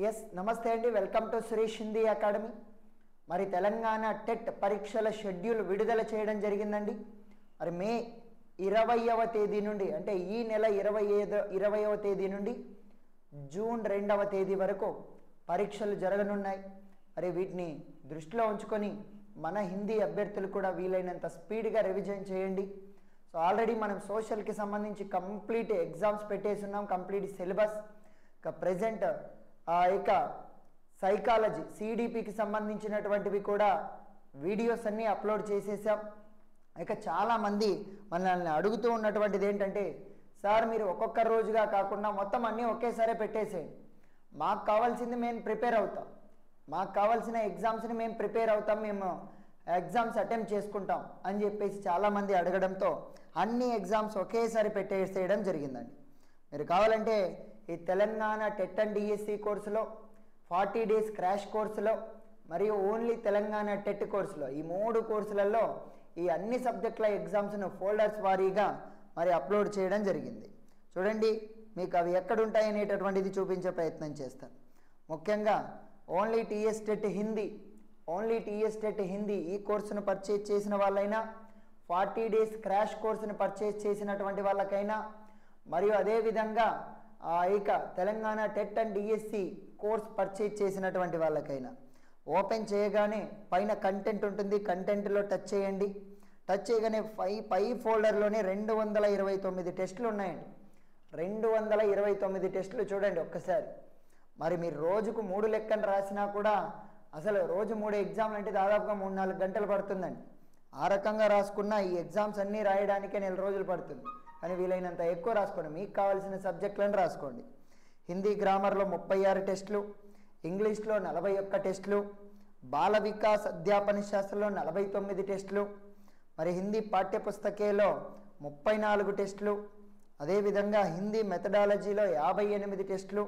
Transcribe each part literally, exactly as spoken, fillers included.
Yes నమస్తే అండి, welcome to Suresh Hindi academy. మరి తెలంగాణ టెట్ పరీక్షల షెడ్యూల్ విడుదల చేయడం జరిగిందండి. మరి మే ఇరవైవ తేదీ నుండి అంటే ఈ నెల ఇరవై ఐదు ఇరవైవ తేదీ నుండి జూన్ రెండవ తేదీ వరకు పరీక్షలు జరగనున్నాయి. మరి వీటిని దృష్టిలో ఉంచుకొని మన హిందీ అభ్యర్థులు కూడా వీలైనంత స్పీడ్గా రివిజన్ చేయండి. సో ఆల్రెడీ మనం సోషల్కి సంబంధించి కంప్లీట్ ఎగ్జామ్స్ పెట్టేస్తున్నాం, కంప్లీట్ సిలబస్. ఇక ప్రజెంట్ ఇక సైకాలజీ సిడిపికి సంబంధించినటువంటివి కూడా వీడియోస్ అన్నీ అప్లోడ్ చేసేసాం. ఇక చాలామంది మనల్ని అడుగుతూ ఉన్నటువంటిది ఏంటంటే, సార్ మీరు ఒక్కొక్క రోజుగా కాకుండా మొత్తం అన్నీ ఒకేసారి పెట్టేసేయండి, మాకు కావాల్సింది మేము ప్రిపేర్ అవుతాం, మాకు కావాల్సిన ఎగ్జామ్స్ని మేము ప్రిపేర్ అవుతాం, మేము ఎగ్జామ్స్ అటెంప్ట్ చేసుకుంటాం అని చెప్పేసి చాలామంది అడగడంతో అన్ని ఎగ్జామ్స్ ఒకేసారి పెట్టేసేయడం జరిగిందండి. మీరు కావాలంటే ఈ తెలంగాణ టెట్ అండ్ డిఎస్సి కోర్సులో, ఫార్టీ డేస్ క్రాష్ కోర్సులో మరియు ఓన్లీ తెలంగాణ టెట్ కోర్సులో, ఈ మూడు కోర్సులలో ఈ అన్ని సబ్జెక్టుల ఎగ్జామ్స్ను ఫోల్డర్స్ వారీగా మరి అప్లోడ్ చేయడం జరిగింది. చూడండి, మీకు అవి ఎక్కడ ఉంటాయి అనేటటువంటిది చూపించే ప్రయత్నం చేస్తాను. ముఖ్యంగా only TS TET Hindi, only TS TET Hindi ఈ కోర్సును పర్చేజ్ చేసిన వాళ్ళైనా, ఫార్టీ డేస్ క్రాష్ కోర్సును పర్చేజ్ చేసినటువంటి వాళ్ళకైనా, మరియు అదేవిధంగా ఇక Telangana TET and DSC course purchase చేసినటువంటి వాళ్ళకైనా ఓపెన్ చేయగానే పైన కంటెంట్ ఉంటుంది, కంటెంట్లో టచ్ చేయండి. టచ్ చేయగానే పై పై ఫోల్డర్లోనే రెండు వందల ఇరవై తొమ్మిది టెస్టులు ఉన్నాయండి. రెండు వందల ఇరవై తొమ్మిది టెస్టులు చూడండి ఒక్కసారి. మరి మీరు రోజుకు మూడు లెక్కను రాసినా కూడా అసలు రోజు మూడు ఎగ్జామ్లు అంటే దాదాపుగా మూడు నాలుగు గంటలు పడుతుందండి. ఆ రకంగా రాసుకున్న ఈ ఎగ్జామ్స్ అన్నీ రాయడానికే నెల రోజులు పడుతుంది. కానీ వీలైనంత ఎక్కువ రాసుకోండి, మీకు కావాల్సిన సబ్జెక్టులను రాసుకోండి. హిందీ గ్రామర్లో ముప్పై ఆరు టెస్టులు, ఇంగ్లీష్లో నలభై ఒక్క టెస్టులు, బాల వికాస్ అధ్యాపన శాస్త్రంలో నలభై తొమ్మిది టెస్టులు, మరి హిందీ పాఠ్యపుస్తకేలో ముప్పై నాలుగు టెస్టులు, అదేవిధంగా హిందీ మెథడాలజీలో యాభై ఎనిమిది టెస్టులు,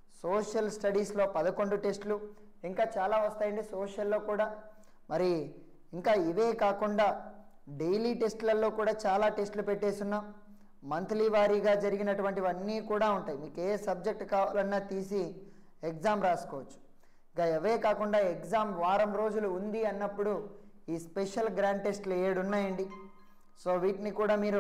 సోషల్ స్టడీస్లో పదకొండు టెస్టులు, ఇంకా చాలా వస్తాయండి సోషల్లో కూడా. మరి ఇంకా ఇవే కాకుండా డైలీ టెస్టులలో కూడా చాలా టెస్టులు పెట్టేస్తున్నాం. మంత్లీ వారీగా జరిగినటువంటివన్నీ కూడా ఉంటాయి. మీకు ఏ సబ్జెక్ట్ కావాలన్నా తీసి ఎగ్జామ్ రాసుకోవచ్చు. ఇంకా అవే కాకుండా ఎగ్జామ్ వారం రోజులు ఉంది అన్నప్పుడు ఈ స్పెషల్ గ్రాండ్ టెస్టులు ఏడు ఉన్నాయండి. సో వీటిని కూడా మీరు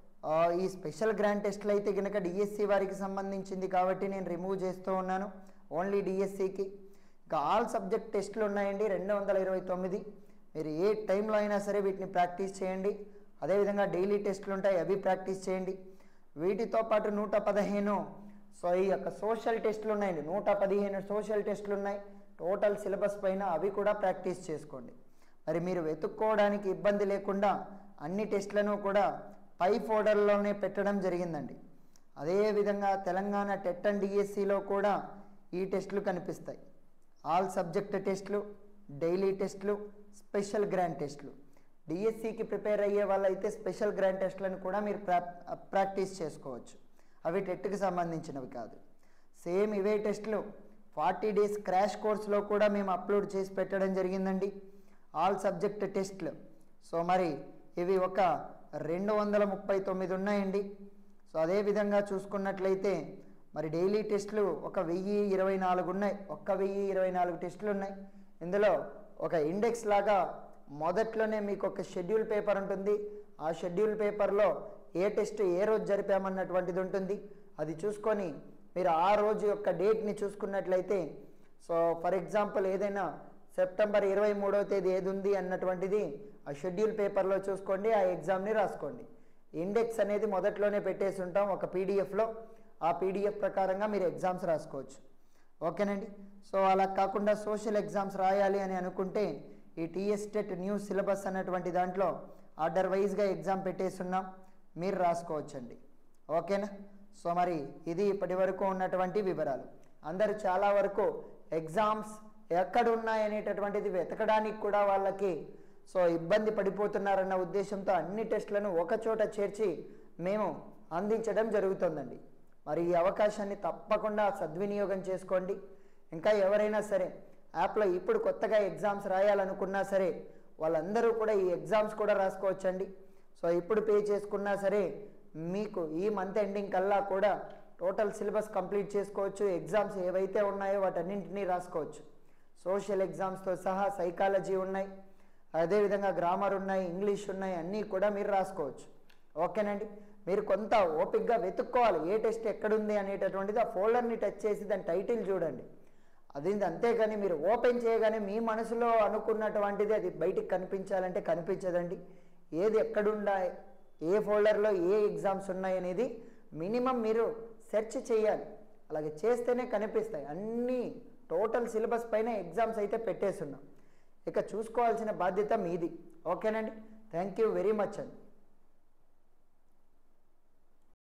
ఈ స్పెషల్ గ్రాండ్ టెస్టులు అయితే కనుక డిఎస్సి వారికి సంబంధించింది కాబట్టి నేను రిమూవ్ చేస్తూ ఉన్నాను, ఓన్లీ డిఎస్సికి. ఇంకా ఆల్ సబ్జెక్ట్ టెస్టులు ఉన్నాయండి రెండు వందల ఇరవై తొమ్మిది. మీరు ఏ టైంలో అయినా సరే వీటిని ప్రాక్టీస్ చేయండి. అదేవిధంగా డైలీ టెస్టులు ఉంటాయి, అవి ప్రాక్టీస్ చేయండి. వీటితో పాటు నూట పదిహేను సో ఈ యొక్క సోషల్ టెస్టులు ఉన్నాయండి, నూట పదిహేను సోషల్ టెస్టులు ఉన్నాయి టోటల్ సిలబస్ పైన, అవి కూడా ప్రాక్టీస్ చేసుకోండి. మరి మీరు వెతుక్కోవడానికి ఇబ్బంది లేకుండా అన్ని టెస్టులను కూడా పై ఫోల్డర్లోనే పెట్టడం జరిగిందండి. అదేవిధంగా తెలంగాణ టెట్ అండ్ డిఎస్సిలో కూడా ఈ టెస్టులు కనిపిస్తాయి. ఆల్ సబ్జెక్ట్ టెస్టులు, డైలీ టెస్టులు, స్పెషల్ గ్రాండ్ టెస్టులు. డిఎస్సికి ప్రిపేర్ అయ్యే వాళ్ళైతే స్పెషల్ గ్రాండ్ టెస్టులను కూడా మీరు ప్రా ప్రాక్టీస్ చేసుకోవచ్చు, అవి టెట్కి సంబంధించినవి కాదు. సేమ్ ఇవే టెస్టులు ఫార్టీ డేస్ క్రాష్ కోర్సులో కూడా మేము అప్లోడ్ చేసి పెట్టడం జరిగిందండి, ఆల్ సబ్జెక్ట్ టెస్టులు. సో మరి ఇవి ఒక రెండు వందల ముప్పై తొమ్మిది ఉన్నాయండి. సో అదేవిధంగా చూసుకున్నట్లయితే మరి డైలీ టెస్టులు ఒక వెయ్యి ఇరవై నాలుగు ఉన్నాయి, ఒక్క వెయ్యి ఇరవై నాలుగు టెస్టులు ఉన్నాయి. ఇందులో ఒక ఇండెక్స్ లాగా మొదట్లోనే మీకు ఒక షెడ్యూల్ పేపర్ ఉంటుంది. ఆ షెడ్యూల్ పేపర్లో ఏ టెస్ట్ ఏ రోజు జరిపామన్నటువంటిది ఉంటుంది. అది చూసుకొని మీరు ఆ రోజు యొక్క డేట్ని చూసుకున్నట్లయితే, సో ఫర్ ఎగ్జాంపుల్ ఏదైనా సెప్టెంబర్ ఇరవై మూడవ తేదీ ఏది ఉంది అన్నటువంటిది ఆ షెడ్యూల్ పేపర్లో చూసుకోండి, ఆ ఎగ్జామ్ని రాసుకోండి. ఇండెక్స్ అనేది మొదట్లోనే పెట్టేసి ఉంటాం ఒక పీడిఎఫ్లో, ఆ పీడిఎఫ్ ప్రకారంగా మీరు ఎగ్జామ్స్ రాసుకోవచ్చు. ఓకేనండి. సో అలా కాకుండా సోషల్ ఎగ్జామ్స్ రాయాలి అని అనుకుంటే ఈ టీఎస్ టెట్ న్యూ సిలబస్ అన్నటువంటి దాంట్లో ఆర్డర్ వైజ్గా ఎగ్జామ్ పెట్టేస్తున్నాం, మీరు రాసుకోవచ్చండి. ఓకేనా. సో మరి ఇది ఇప్పటి వరకు ఉన్నటువంటి వివరాలు. అందరూ చాలా వరకు ఎగ్జామ్స్ ఎక్కడ ఉన్నాయనేటటువంటిది వెతకడానికి కూడా వాళ్ళకి సో ఇబ్బంది పడిపోతున్నారన్న ఉద్దేశంతో అన్ని టెస్టులను ఒకచోట చేర్చి మేము అందించడం జరుగుతుందండి. మరి ఈ అవకాశాన్ని తప్పకుండా సద్వినియోగం చేసుకోండి. ఇంకా ఎవరైనా సరే యాప్లో ఇప్పుడు కొత్తగా ఎగ్జామ్స్ రాయాలనుకున్నా సరే వాళ్ళందరూ కూడా ఈ ఎగ్జామ్స్ కూడా రాసుకోవచ్చండి. సో ఇప్పుడు పే చేసుకున్నా సరే మీకు ఈ మంత్ ఎండింగ్ కల్లా కూడా టోటల్ సిలబస్ కంప్లీట్ చేసుకోవచ్చు. ఎగ్జామ్స్ ఏవైతే ఉన్నాయో వాటన్నింటినీ రాసుకోవచ్చు. సోషల్ ఎగ్జామ్స్తో సహా సైకాలజీ ఉన్నాయి, అదేవిధంగా గ్రామర్ ఉన్నాయి, ఇంగ్లీష్ ఉన్నాయి, అన్నీ కూడా మీరు రాసుకోవచ్చు. ఓకేనండి. మీరు కొంత ఓపిక్గా వెతుక్కోవాలి ఏ టెస్ట్ ఎక్కడుంది అనేటటువంటిది. ఆ ఫోల్డర్ని టచ్ చేసి దాని టైటిల్ చూడండి. అది అంతేగాని మీరు ఓపెన్ చేయగానే మీ మనసులో అనుకున్నటువంటిది అది బయటికి కనిపించాలంటే కనిపించదండి. ఏది ఎక్కడుండా, ఏ ఫోల్డర్లో ఏ ఎగ్జామ్స్ ఉన్నాయి అనేది మినిమం మీరు సెర్చ్ చేయాలి. అలాగే చేస్తేనే కనిపిస్తాయి. అన్నీ టోటల్ సిలబస్ పైన ఎగ్జామ్స్ అయితే పెట్టేస్తున్నాం. ఇక చూసుకోవాల్సిన బాధ్యత మీది. ఓకేనండి. థ్యాంక్ యూ వెరీ మచ్ అండి.